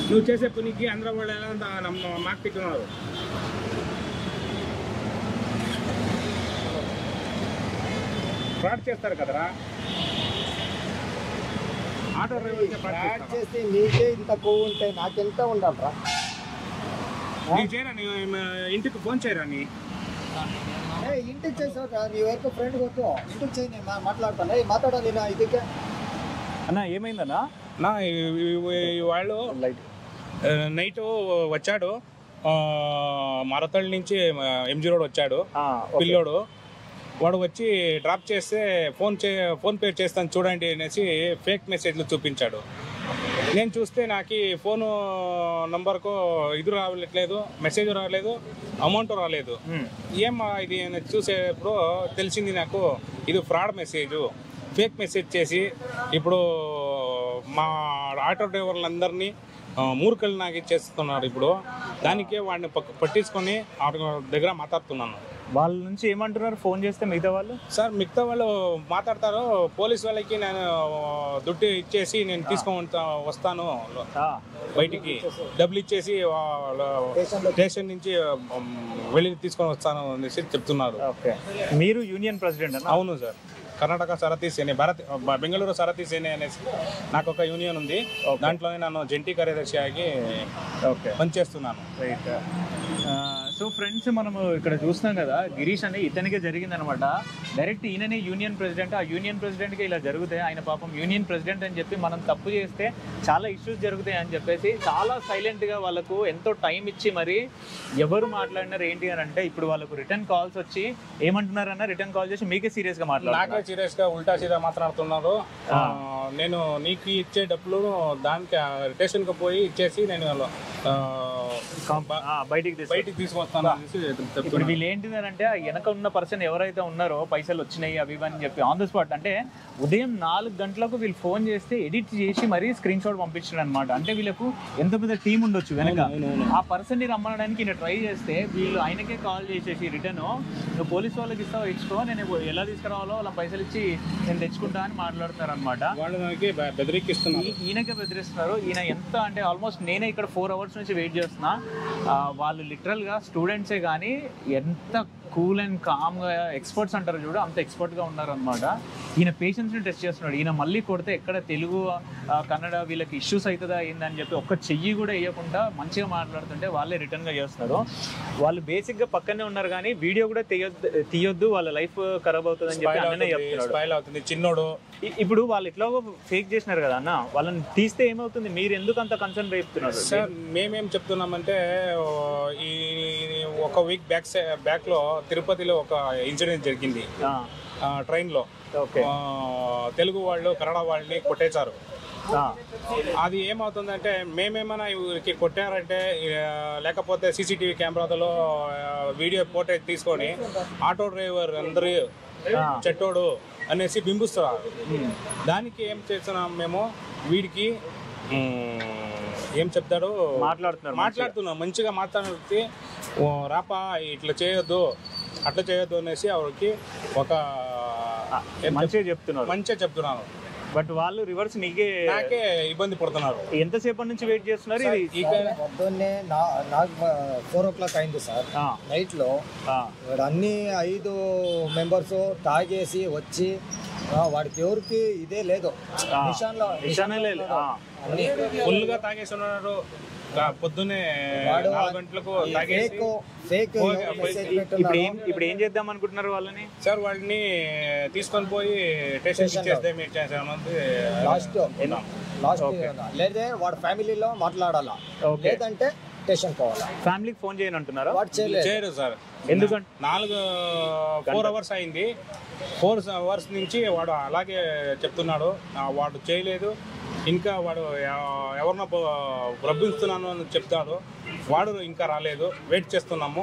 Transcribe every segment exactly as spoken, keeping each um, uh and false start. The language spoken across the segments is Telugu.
నువ్వు చేసే పనికి అందరూ వాళ్ళు ఎలా మాకు తిట్టున్నారు. ఫ్రాడ్ చేస్తారు కదరా ఆటో డ్రైవర్కి. ఫ్రాడ్ చేస్తే నీకే ఇంత కొవ్వు ఉంటే నాకెంత ఉండాలరా? నీ చేయరా, నీ ఇంటికి ఫోన్ చేయరా? నీ ఇంటికి చేసావు, నీ వరకు ఫ్రెండ్ కొట్టు ఇంటికి చేయి, నేను మాట్లాడతాను. మాట్లాడాలి నా ఇదికే అన్న. ఏమైందన్నా? నా వాళ్ళు నైట్ వచ్చాడు మరతళ్ళ నుంచి ఎంజీ రోడ్ వచ్చాడు పిల్లోడు. వాడు వచ్చి డ్రాప్ చేస్తే ఫోన్ చే ఫోన్ పే చేస్తాను చూడండి అనేసి ఫేక్ మెసేజ్లు చూపించాడు. నేను చూస్తే నాకు ఫోను నంబర్కు ఇది రావట్లేదు, మెసేజ్ రాలేదు, అమౌంట్ రాలేదు. ఏమా ఇది చూసేప్పుడు తెలిసింది నాకు ఇది ఫ్రాడ్ మెసేజ్, ఫేక్ మెసేజ్ చేసి ఇప్పుడు మా ఆటో డ్రైవర్లందరినీ మూర్ఖులు నాకు చేస్తున్నారు. ఇప్పుడు దానికే వాడిని పట్టించుకొని దగ్గర మాట్లాడుతున్నాను. వాళ్ళ నుంచి ఏమంటున్నారు ఫోన్ చేస్తే మిగతా వాళ్ళు? సార్ మిగతా వాళ్ళు మాట్లాడతారు, పోలీస్ వాళ్ళకి నేను దుడ్డు ఇచ్చేసి నేను తీసుకొని వస్తాను బయటికి, డబ్బులు ఇచ్చేసి స్టేషన్ నుంచి వెళ్ళి తీసుకొని వస్తాను అనేసి చెప్తున్నారు. ఓకే, మీరు యూనియన్ ప్రెసిడెంట్? అవును సార్, కర్ణాటక సరతీ సేనే, భారత్ బెంగళూరు సరతీ సేనే అనేసి నాకు ఒక యూనియన్ ఉంది. దాంట్లోనే నన్ను జంటీ కార్యదర్శి ఆగి పనిచేస్తున్నాను. రైట్. సో ఫ్రెండ్స్, మనము ఇక్కడ చూస్తున్నాం కదా, గిరీష్ అని ఇతనికే జరిగింది అనమాట. డైరెక్ట్ ఈయననే యూనియన్ ప్రెసిడెంట్. ఆ యూనియన్ ప్రెసిడెంట్కి ఇలా జరుగుతాయి. ఆయన పాపం యూనియన్ ప్రెసిడెంట్ అని చెప్పి మనం తప్పు చేస్తే చాలా ఇష్యూస్ జరుగుతాయి అని చెప్పేసి చాలా సైలెంట్గా వాళ్ళకు ఎంతో టైం ఇచ్చి మరి ఎవరు మాట్లాడినారు ఏంటి అని అంటే, ఇప్పుడు వాళ్ళకు రిటర్న్ కాల్స్ వచ్చి ఏమంటున్నారన్నా, రిటర్న్ కాల్ చేసి మీకే సీరియస్గా మాట్లాడుతున్నారు. నాకే సీరియస్గా ఉల్టా సీదా మాట్లాడుతున్నారు. నేను నీకు ఇచ్చే డబ్బులు దానికి స్టేషన్కి పోయి ఇచ్చేసి నేను బయటికి బయటికి తీసుకొస్తాను. ఇప్పుడు వీళ్ళు ఏంటిదంటే, వెనక ఉన్న పర్సన్ ఎవరైతే ఉన్నారో పైసలు వచ్చినాయి అవి ఇవని చెప్పి ఆన్ ద స్పాట్, అంటే ఉదయం నాలుగు గంటలకు వీళ్ళు ఫోన్ చేస్తే ఎడిట్ చేసి మరీ స్క్రీన్ షాట్ పంపించాడు అనమాట. అంటే వీళ్ళకు ఎంత పెద్ద టీం ఉండొచ్చు వెనక. ఆ పర్సన్ ని రమ్మనడానికి ఈయన ట్రై చేస్తే వీళ్ళు ఆయనకే కాల్ చేసేసి రిటర్న్ నువ్వు పోలీస్ వాళ్ళకి ఇస్తావు, ఇచ్చుకో, నేను ఎలా తీసుకురావాలో వాళ్ళ పైసలు ఇచ్చి నేను తెచ్చుకుంటా అని మాట్లాడుతున్నారు అనమాట. ఈయనకే బెదిరిస్తున్నారు. ఈయన ఎంత అంటే ఆల్మోస్ట్ నేనే ఇక్కడ ఫోర్ అవర్స్ నుంచి వెయిట్ చేస్తున్నా. వాళ్ళు లిటరల్ గా స్టూడెంట్సే కానీ ఎంత కూల్ అండ్ కామ్గా, ఎక్స్పర్ట్స్ అంటారు చూడు, అంత ఎక్స్పర్ట్గా ఉన్నారనమాట. ఈయన పేషెన్స్ని టెస్ట్ చేస్తున్నాడు. ఈయన మళ్ళీ కొడితే ఎక్కడ తెలుగు కన్నడ వీళ్ళకి ఇష్యూస్ అవుతుందా ఏందని చెప్పి ఒక్క చెయ్యి కూడా వేయకుండా మంచిగా మాట్లాడుతుంటే వాళ్ళే రిటర్న్గా చేస్తున్నారు. వాళ్ళు బేసిక్గా పక్కనే ఉన్నారు కానీ వీడియో కూడా తీయొద్దు తీయొద్దు వాళ్ళ లైఫ్ ఖరాబ్ అవుతుంది అని చెప్పి అన్ననే చెప్తున్నాడు చిన్నోడు. ఇప్పుడు వాళ్ళు ఎట్లాగో ఫేక్ చేసినారు కదా అన్న, వాళ్ళని తీస్తే ఏమవుతుంది? మీరు ఎందుకు అంత కన్సర్న్ రేపుతున్నారు? సార్ మేమేం చెప్తున్నామంటే, ఈ ఒక వీక్ బ్యాక్ బ్యాక్ లో తిరుపతిలో ఒక ఇన్సిడెంట్ జరిగింది ట్రైన్ లో. తెలుగు వాళ్ళు కన్నడ వాళ్ళని కొట్టేశారు. అది ఏమవుతుందంటే, మేమేమైనా ఇవరికి కొట్టారంటే లేకపోతే సీసీటీవీ కెమెరాలో వీడియో ఫోటేజ్ తీసుకొని ఆటో డ్రైవర్ అందరూ చెట్టోడు అనేసి బింబిస్తున్నారు. దానికి ఏం చేస్తున్నాం మేము, వీడికి ఏం చెప్తాడు మాట్లాడుతున్నారు మాట్లాడుతున్నాం మంచిగా మాట్లాడితే, రాపా ఇట్లా చేయొద్దు అట్లా చేయొద్దు అనేసి ఆవిడకి ఒక మంచిగా చెప్తున్నారు మంచిగా చెప్తున్నాను బట్ వాళ్ళు రివర్స్ నీకే నాకే ఇబ్బంది పడుతున్నారు. ఎంతసేపటి నుంచి వెయిట్ చేస్తున్నారు? ఇది పొద్దున్నే నాకు ఫోర్ ఓ క్లాక్ అయింది సార్ నైట్ లో. అన్ని ఐదు మెంబర్స్ తాగేసి వచ్చి వాడికి ఎవరికి ఇదే లేదు, నిషాన్లో నిషానే లేదు, ఫుల్ గా తాగేసి ఉన్నారు. పొద్దున్నే నాలుగు గంటలకు ఇప్పుడు ఏం చేద్దాం అనుకుంటున్నారు వాళ్ళని? సార్ వాళ్ళని తీసుకొని పోయి స్టేషన్ లాస్ట్ లాస్ట్ లేదే వాడు ఫ్యామిలీలో మాట్లాడాలా, లేదంటే స్టేషన్ పోవాలా. ఫ్యామిలీకి ఫోన్ చేయని అంటున్నారా? చేయరు సార్. ఎందుకంటే నాలుగు ఫోర్ అవర్స్ అయింది. ఫోర్ అవర్స్ నుంచి వాడు అలాగే చెప్తున్నాడు, వాడు చేయలేదు, ఇంకా వాడు ఎవరినో రబ్బిస్తున్నాను అని చెప్తాడు. వాడు ఇంకా రాలేదు, వెయిట్ చేస్తున్నాము.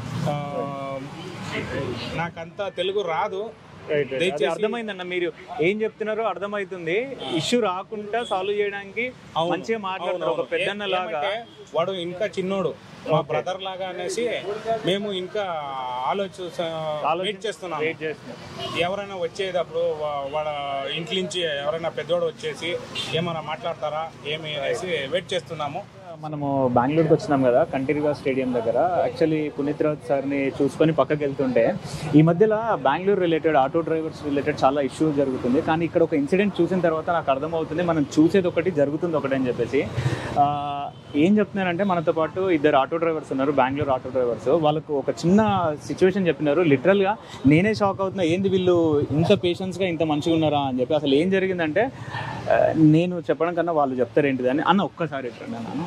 నాకంతా తెలుగు రాదు. అర్థమైందన్న, మీరు ఏం చెప్తున్నారో అర్థమవుతుంది. ఇష్యూ రాకుండా సాల్వ్ చేయడానికి మంచిగా మాట్లాడుతున్నారు ఒక పెద్దన్న లాగా. వాడు ఇంకా చిన్నోడు, మా బ్రదర్ లాగా అనేసి మేము ఇంకా ఆలోచన వెయిట్ చేస్తున్నాం. ఎవరైనా వచ్చేటప్పుడు వాళ్ళ ఇంటి నుంచి ఎవరైనా పెద్దోడు వచ్చేసి ఏమైనా మాట్లాడతారా ఏమి అనేసి వెయిట్ చేస్తున్నాము. మనము బెంగళూరుకి వచ్చినాం కదా కంటిన్యూగా స్టేడియం దగ్గర. యాక్చువల్లీ పునీత్ రాజ్ సార్ని చూసుకొని పక్కకి వెళ్తుంటే ఈ మధ్యలో Bengaluru related auto drivers related చాలా ఇష్యూ జరుగుతుంది. కానీ ఇక్కడ ఒక ఇన్సిడెంట్ చూసిన తర్వాత నాకు అర్థమవుతుంది మనం చూసేది ఒకటి జరుగుతుంది ఒకటి అని చెప్పేసి. ఏం చెప్తున్నారంటే మనతో పాటు ఇద్దరు ఆటో డ్రైవర్స్ ఉన్నారు, బెంగళూరు ఆటో డ్రైవర్స్. వాళ్ళకు ఒక చిన్న సిచ్యువేషన్ చెప్పినారు. లిటరల్గా నేనే షాక్ అవుతున్నా, ఏంది వీళ్ళు ఇంత పేషెన్స్గా ఇంత మంచిగా ఉన్నారా అని చెప్పి. అసలు ఏం జరిగిందంటే నేను చెప్పడం కన్నా వాళ్ళు చెప్తారు ఏంటిది అని. అన్న ఒక్కసారి ఎట్లండి అన్నాను.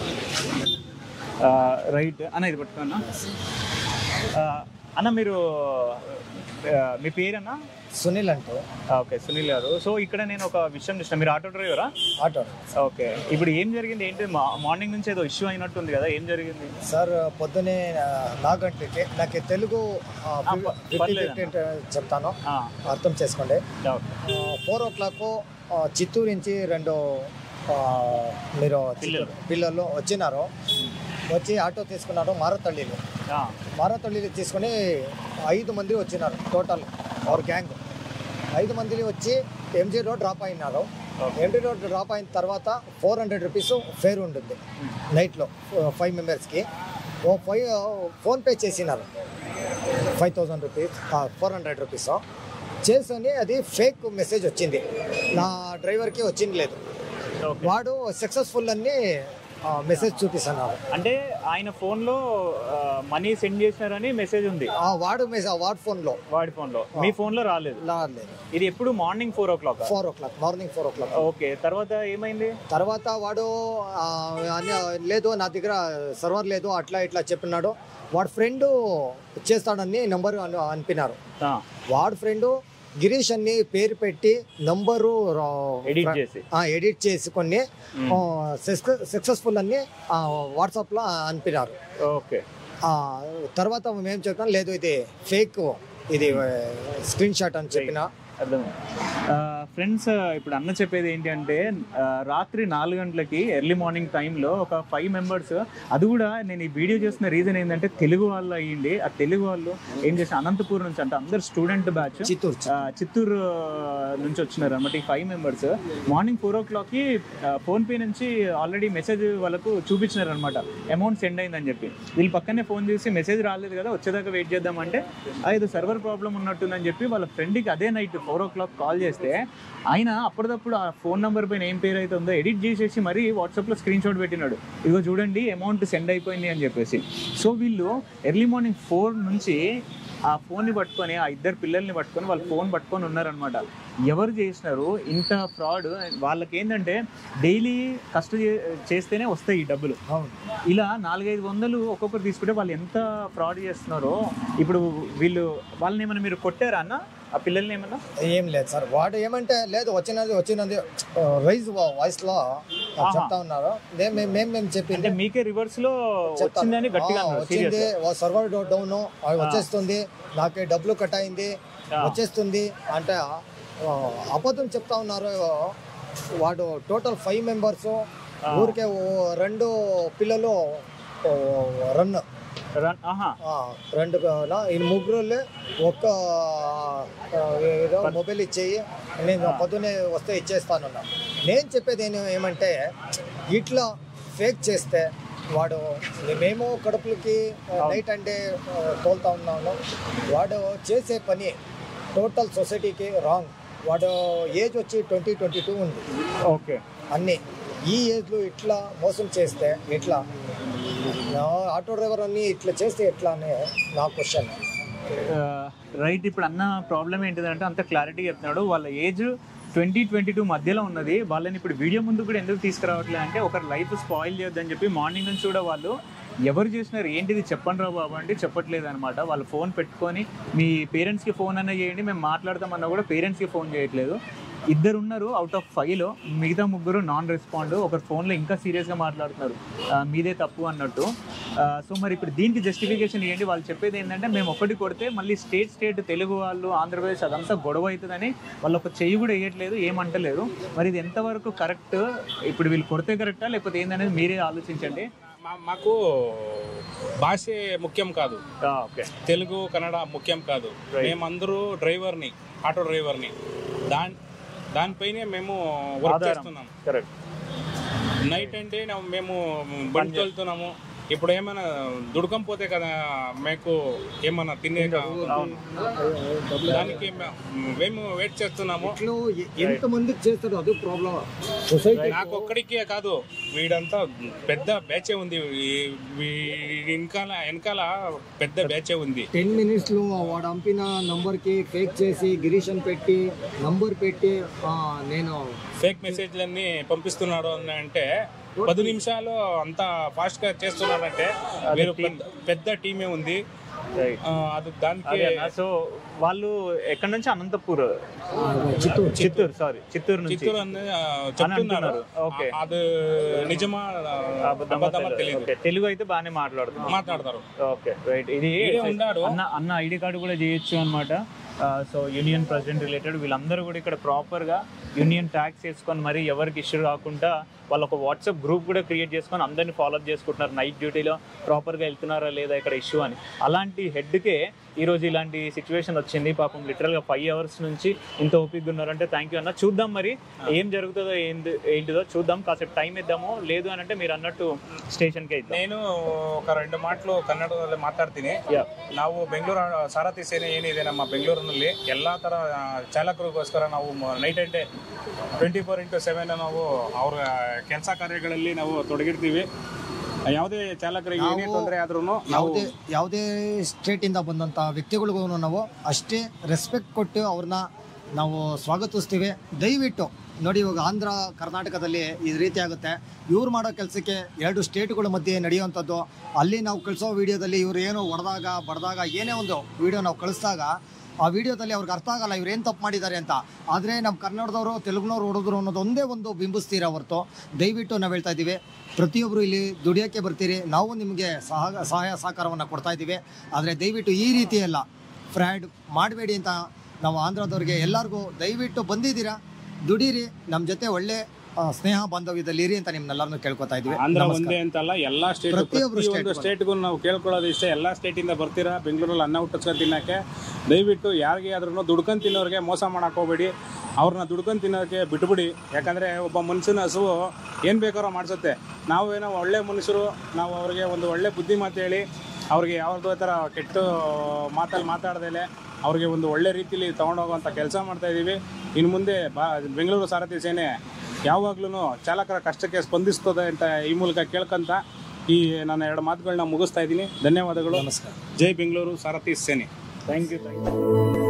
రైట్ అన్న, ఇది పట్టుకున్నా అన్న. మీరు మీ పేరన్నా? సునీల్ అంటే. ఓకే, సునీల్ గారు. సో ఇక్కడ నేను ఒక విషయం చూసిన, మీరు ఆటో డ్రైవరా? ఆటో. ఓకే, ఇప్పుడు ఏం జరిగింది ఏంటి? మార్నింగ్ నుంచి ఏదో ఇష్యూ అయినట్టుంది కదా, ఏం జరిగింది సార్? పొద్దునే నాగంటే నాకు తెలుగు చెప్తాను, అర్థం చేసుకోండి. ఫోర్ ఓ క్లాక్ చిత్తూరు నుంచి రెండు మీరు పిల్లలు వచ్చినారు. వచ్చి ఆటో తీసుకున్నారు మారతల్లిలో. మారతల్లిలో తీసుకుని ఐదు మంది వచ్చినారు టోటల్, అవర్ గ్యాంగ్. ఐదు మంది వచ్చి ఎంజీ రోడ్ డ్రాప్ అయినారు. ఎంజీ రోడ్ డ్రాప్ అయిన తర్వాత ఫోర్ హండ్రెడ్ రూపీస్ ఫేర్ ఉంటుంది నైట్లో ఫైవ్ మెంబర్స్కి. ఓ ఫైవ్ ఫోన్పే చేసినారు, five thousand rupees four hundred rupees చేసుకొని అది ఫేక్ మెసేజ్ వచ్చింది, నా డ్రైవర్కి వచ్చింది లేదు. వాడు సక్సెస్ఫుల్ అన్ని మెసేజ్ చూపిస్తున్నారు. అంటే ఆయన ఫోన్లో మనీ సెండ్ చేశారని మెసేజ్ ఉంది. వాడు మెసేజ్ వాడి ఫోన్లో వాడి ఫోన్లో మీ ఫోన్లో రాలేదు. రాలేదు. ఇది ఎప్పుడు morning four o'clock four o'clock morning four o'clock okay, తర్వాత ఏమైంది? తర్వాత వాడు లేదు నా దగ్గర సర్వర్ లేదు అట్లా ఇట్లా చెప్పినాడు. వాడి ఫ్రెండ్ చేస్తాడని నెంబర్ అనిపినారు. వాడి ఫ్రెండ్ గిరీష్ అన్ని పేరు పెట్టి నంబరు ఎడిట్ చేసి ఎడిట్ చేసుకొని సక్సెస్ఫుల్ అన్ని వాట్సాప్లో అనిపినారు. ఓకే, తర్వాత మేము చెప్తాం లేదు ఇది ఫేక్, ఇది స్క్రీన్ షాట్ అని చెప్పిన. అర్థం. ఫ్రెండ్స్, ఇప్పుడు అన్న చెప్పేది ఏంటి అంటే రాత్రి నాలుగు గంటలకి ఎర్లీ మార్నింగ్ టైంలో ఒక ఫైవ్ మెంబర్స్, అది కూడా నేను ఈ వీడియో చేస్తున్న రీజన్ ఏంటంటే తెలుగు వాళ్ళు అయ్యింది. ఆ తెలుగు వాళ్ళు ఏం చేసిన అనంతపూర్ నుంచి అంటే అందరు స్టూడెంట్ బ్యాచ్ చిత్తూరు చిత్తూరు నుంచి వచ్చినారు అనమాట. ఈ ఫైవ్ మెంబర్స్ మార్నింగ్ ఫోర్ ఓ క్లాక్కి ఫోన్పే నుంచి ఆల్రెడీ మెసేజ్ వాళ్ళకు చూపించినారు అనమాట, అమౌంట్ సెండ్ అయిందని చెప్పి. వీళ్ళు పక్కనే ఫోన్ చేసి మెసేజ్ రాలేదు కదా, వచ్చేదాకా వెయిట్ చేద్దామంటే అది సర్వర్ ప్రాబ్లం ఉన్నట్టుందని చెప్పి వాళ్ళ ఫ్రెండ్కి అదే night four o'clock call చేస్తే ఆయన అప్పటిదప్పుడు ఆ ఫోన్ నెంబర్ పైన ఏం పేరు అయితే ఉందో ఎడిట్ చేసేసి మరీ వాట్సాప్లో స్క్రీన్ షాట్ పెట్టినాడు, ఇదిగో చూడండి అమౌంట్ సెండ్ అయిపోయింది అని చెప్పేసి. సో వీళ్ళు ఎర్లీ మార్నింగ్ ఫోర్ నుంచి ఆ ఫోన్ని పట్టుకొని ఆ ఇద్దరు పిల్లల్ని పట్టుకొని వాళ్ళు ఫోన్ పట్టుకొని ఉన్నారనమాట. ఎవరు చేసినారు ఇంత ఫ్రాడ్? వాళ్ళకి ఏంటంటే డైలీ కష్టం చేస్తేనే వస్తాయి ఈ డబ్బులు. ఇలా నాలుగైదు వందలు ఒక్కొక్కరు తీసుకుంటే వాళ్ళు ఎంత ఫ్రాడ్ చేస్తున్నారో. ఇప్పుడు వీళ్ళు వాళ్ళని ఏమన్నా మీరు కొట్టారా అన్న ఆ పిల్లల్ని? ఏమన్నా ఏం లేదు సార్, వాడు ఏమంటే లేదు వచ్చినది వచ్చినది రైజ్ వాయిస్ లో చెప్తా ఉన్నారు. మేము మేము చెప్పింది మీకే రివర్స్ లో వచ్చిందని గట్టిగా వచ్చింది, సర్వర్ డౌన్ వచ్చేస్తుంది, నాకే డబ్బులు కట్ అయింది వచ్చేస్తుంది అంటే అబద్ధం చెప్తా ఉన్నారు. వాడు టోటల్ ఫైవ్ మెంబర్స్, ఊరికే రెండు పిల్లలు రన్ రెండు ముగ్గురు ఒక్క ఏదో మొబైల్ ఇచ్చేయి నేను పొద్దునే వస్తే ఇచ్చేస్తానున్నా. నేను చెప్పేది ఏమంటే ఇట్లా ఫేక్ చేస్తే వాడు మేము కడుపులకి నైట్ అంటే తోలుతా ఉన్నాను. వాడు చేసే పని టోటల్ సొసైటీకి రాంగ్. వాడు ఏజ్ వచ్చి ట్వంటీ ట్వంటీ టూ ఉంది. ఓకే, అన్నీ ఈ ఏజ్లో ఇట్లా మోసం చేస్తే ఎట్లా? ఆటో డ్రైవర్ అన్ని ఇట్లా చేస్తే ఎట్లా అనే నా క్వశ్చన్. రైట్, ఇప్పుడు అన్న ప్రాబ్లం ఏంటిదంటే అంత క్లారిటీ చెప్తున్నాడు. వాళ్ళ ఏజ్ ట్వంటీ ట్వంటీ టూ మధ్యలో ఉన్నది. వాళ్ళని ఇప్పుడు వీడియో ముందు కూడా ఎందుకు తీసుకురావట్లేదు అంటే ఒకరి లైఫ్ స్పాయిల్ చేయొద్దని చెప్పి మార్నింగ్ నుంచి కూడా వాళ్ళు ఎవరు చేసినారు ఏంటిది చెప్పండి రా బాబు అంటే చెప్పట్లేదు అనమాట. వాళ్ళు ఫోన్ పెట్టుకొని మీ పేరెంట్స్కి ఫోన్ అన్నా చేయండి మేము మాట్లాడతామన్నా కూడా పేరెంట్స్కి ఫోన్ చేయట్లేదు. ఇద్దరు ఉన్నారు అవుట్ ఆఫ్ ఫైవ్లో, మిగతా ముగ్గురు నాన్ రెస్పాండ్. ఒకరు ఫోన్లో ఇంకా సీరియస్గా మాట్లాడుతున్నారు మీదే తప్పు అన్నట్టు. సో మరి ఇప్పుడు దీనికి జస్టిఫికేషన్ ఏంటి? వాళ్ళు చెప్పేది ఏంటంటే మేము ఒకటి కొడితే మళ్ళీ స్టేట్ స్టేట్ తెలుగు వాళ్ళు ఆంధ్రప్రదేశ్ అదంతా గొడవ అవుతుందని వాళ్ళు ఒక చెయ్యి కూడా వేయట్లేదు, ఏమంటలేదు. మరి ఇది ఎంతవరకు కరెక్ట్? ఇప్పుడు వీళ్ళు కొడితే కరెక్టా లేకపోతే ఏందనేది మీరే ఆలోచించండి. మాకు భాషే ముఖ్యం కాదు, తెలుగు కన్నడ ముఖ్యం కాదు. మేమందరూ డ్రైవర్ని, ఆటో డ్రైవర్ని, దాని దానిపైనే మేము వర్క్ చేస్తున్నాం. కరెక్ట్. నైట్ అంటే మేము బండి తోలుతున్నాము, ఇప్పుడు ఏమైనా దుడకంపోతే కదా మీకు ఏమన్నా తినే దానికి మేము వెయిట్ చేస్తున్నాము. ఎంత మందికి చేస్తారు అది ప్రాబ్లం. నాకు ఒక్కడికే కాదు, వీడంతా పెద్ద బ్యాచే ఉంది, వెనకాల వెనకాల పెద్ద బ్యాచే ఉంది. టెన్ మినిట్స్ లో వాడు పంపిన నంబర్ కి ఫేక్ చేసి గిరీషన్ పెట్టి నంబర్ పెట్టి నేను ఫేక్ మెసేజ్లన్నీ పంపిస్తున్నాడు అని అంటే పది నిమిషాలు అంత ఫాస్ట్ గా చేస్తున్నారంటే మీరు పెద్ద టీమే ఉంది. అది దానికి సో వాళ్ళు ఎక్కడి నుంచి అనంతపూర్ చిత్తూరు చిత్తూరు సారీ చిత్తూరు చిత్తూరు అని చెప్తున్నారు. అది నిజమా అబద్ధమా తెలియదు. తెలుగు అయితే బాగానే మాట్లాడుతున్నారు మాట్లాడతారు ఓకే రైట్. ఇది అన్న అన్న ఐడి కార్డు కూడా చేయొచ్చు అనమాట. సో యూనియన్ ప్రెసిడెంట్ రిలేటెడ్ వీళ్ళందరూ కూడా ఇక్కడ ప్రాపర్గా యూనియన్ ట్యాక్స్ వేసుకొని మరి ఎవరికి ఇష్యూ రాకుండా వాళ్ళు ఒక వాట్సాప్ గ్రూప్ కూడా క్రియేట్ చేసుకొని అందరినీ ఫాలోఅప్ చేసుకుంటున్నారు. నైట్ డ్యూటీలో ప్రాపర్గా వెళ్తున్నారా లేదా ఇక్కడ ఇష్యూ అని. అలాంటి హెడ్కే ఈరోజు ఇలాంటి సిచ్యువేషన్ వచ్చింది. పాపం లిటరల్గా ఫైవ్ అవర్స్ నుంచి ఇంత ఓపిక ఉన్నారంటే థ్యాంక్ యూ అన్న. చూద్దాం మరి ఏం జరుగుతుందో ఏంది ఏంటిదో చూద్దాం. కాసేపు టైం ఇద్దాము, లేదు అని అంటే మీరు అన్నట్టు స్టేషన్కి అయితే నేను ఒక రెండు ಮಾತುಗಳು ಕನ್ನಡದಲ್ಲಿ ಮಾತಾಡ್ತೀನಿ. ನಾವು ಬೆಂಗಳೂರು ಸಾರಥಿ ಸೇನೆ ಏನಿದೆ ನಮ್ಮ ಬೆಂಗಳೂರಿನಲ್ಲಿ ಎಲ್ಲ ಥರ ಚಾಲಕರಿಗೋಸ್ಕರ ನಾವು night and day twenty four into seven ನಾವು ಅವ್ರ ಕೆಲಸ ಕಾರ್ಯಗಳಲ್ಲಿ ನಾವು ತೊಡಗಿರ್ತೀವಿ. ಯಾವುದೇ ಚಾಲಕರಿಗೆ ಏನೇ ತೊಂದರೆ ಆದ್ರೂ ಯಾವುದೇ ಯಾವುದೇ ಸ್ಟೇಟಿಂದ ಬಂದಂಥ ವ್ಯಕ್ತಿಗಳಿಗೂ ನಾವು ಅಷ್ಟೇ ರೆಸ್ಪೆಕ್ಟ್ ಕೊಟ್ಟು ಅವ್ರನ್ನ ನಾವು ಸ್ವಾಗತಿಸ್ತೀವಿ. ದಯವಿಟ್ಟು ನೋಡಿ, ಇವಾಗ ಆಂಧ್ರ ಕರ್ನಾಟಕದಲ್ಲಿ ಈ ರೀತಿ ಆಗುತ್ತೆ. ಇವ್ರು ಮಾಡೋ ಕೆಲಸಕ್ಕೆ ಎರಡು ಸ್ಟೇಟ್ಗಳ ಮಧ್ಯೆ ನಡೆಯುವಂಥದ್ದು. ಅಲ್ಲಿ ನಾವು ಕಳಿಸೋ ವೀಡಿಯೋದಲ್ಲಿ ಇವ್ರು ಏನೋ ಹೊಡೆದಾಗ ಬಡ್ದಾಗ ಏನೇ ಒಂದು ವೀಡಿಯೋ ನಾವು ಕಳಿಸಿದಾಗ ಆ ವಿಡಿಯೋದಲ್ಲಿ ಅವ್ರಿಗೆ ಅರ್ಥ ಆಗಲ್ಲ ಇವ್ರು ಏನು ತಪ್ಪು ಮಾಡಿದ್ದಾರೆ ಅಂತ. ಆದರೆ ನಮ್ಮ ಕನ್ನಡದವರು ತೆಲುಗುನವ್ರು ಹೊಡೆದ್ರು ಅನ್ನೋದು ಒಂದೇ ಒಂದು ಬಿಂಬಿಸ್ತೀರ ಹೊರತು ದಯವಿಟ್ಟು ನಾವು ಹೇಳ್ತಾ ಇದ್ದೀವಿ, ಪ್ರತಿಯೊಬ್ಬರು ಇಲ್ಲಿ ದುಡಿಯೋಕ್ಕೆ ಬರ್ತೀರಿ, ನಾವು ನಿಮಗೆ ಸಹ ಸಹಾಯ ಸಹಕಾರವನ್ನು ಕೊಡ್ತಾ ಇದ್ದೀವಿ. ಆದರೆ ದಯವಿಟ್ಟು ಈ ರೀತಿ ಎಲ್ಲ ಫ್ರಾಡ್ ಮಾಡಬೇಡಿ ಅಂತ ನಾವು ಆಂಧ್ರದವ್ರಿಗೆ ಎಲ್ಲರಿಗೂ ದಯವಿಟ್ಟು ಬಂದಿದ್ದೀರಾ, ದುಡೀರಿ, ನಮ್ಮ ಜೊತೆ ಒಳ್ಳೆ ಸ್ನೇಹ ಬಾಂಧವ್ಯದಲ್ಲಿ ಇರಿ ಅಂತ ನಿಮ್ನೆಲ್ಲರನ್ನು ಕೇಳ್ಕೊತಾ ಇದ್ವಿ. ಆಂಧ್ರ ಒಂದೇ ಅಂತಲ್ಲ, ಎಲ್ಲಾ ಸ್ಟೇಟ್ ಪ್ರತಿಯೊಂದು ಸ್ಟೇಟ್ಗೂ ನಾವು ಕೇಳ್ಕೊಳ್ಳೋದು ಇಷ್ಟ. ಎಲ್ಲಾ ಸ್ಟೇಟಿಂದ ಬರ್ತೀರಾ ಬೆಂಗಳೂರಲ್ಲಿ ಅನ್ನ ಹುಟ್ಟಿಸ್ಕೊಂಡು ತಿನ್ನಕ್ಕೆ. ದಯವಿಟ್ಟು ಯಾರಿಗೆ ಆದ್ರೂ ದುಡ್ಕೊಂಡು ತಿನ್ನೋರಿಗೆ ಮೋಸ ಮಾಡಕ್ಕೆ ಹೋಗ್ಬೇಡಿ, ಅವ್ರನ್ನ ದುಡ್ಕೊಂಡು ತಿನ್ನೋಕ್ಕೆ ಬಿಟ್ಬಿಡಿ. ಯಾಕಂದರೆ ಒಬ್ಬ ಮನುಷ್ಯನ ಹಸುವು ಏನು ಬೇಕಾದ್ರೂ ಮಾಡಿಸುತ್ತೆ. ನಾವೇನೋ ಒಳ್ಳೆ ಮನುಷ್ಯರು, ನಾವು ಅವ್ರಿಗೆ ಒಂದು ಒಳ್ಳೆ ಬುದ್ಧಿ ಮಾತು ಹೇಳಿ ಅವ್ರಿಗೆ ಯಾವುದೋ ಥರ ಕೆಟ್ಟ ಮಾತಲ್ಲಿ ಮಾತಾಡ್ದೇಲೆ ಅವ್ರಿಗೆ ಒಂದು ಒಳ್ಳೆ ರೀತಿಯಲ್ಲಿ ತೊಗೊಂಡೋಗುವಂಥ ಕೆಲಸ ಮಾಡ್ತಾಯಿದ್ದೀವಿ. ಇನ್ನು ಮುಂದೆ ಬಾ ಬೆಂಗಳೂರು ಸಾರಥಿ ಸೇನೆ ಯಾವಾಗ್ಲೂ ಚಾಲಕರ ಕಷ್ಟಕ್ಕೆ ಸ್ಪಂದಿಸ್ತದೆ ಅಂತ ಈ ಮೂಲಕ ಕೇಳ್ಕೊಂತ ಈ ನನ್ನ ಎರಡು ಮಾತುಗಳನ್ನ ಮುಗಿಸ್ತಾ ಇದ್ದೀನಿ. ಧನ್ಯವಾದಗಳು. ನಮಸ್ಕಾರ. ಜೈ ಬೆಂಗಳೂರು ಸಾರಥಿ ಸೇನೆ. Thank you thank you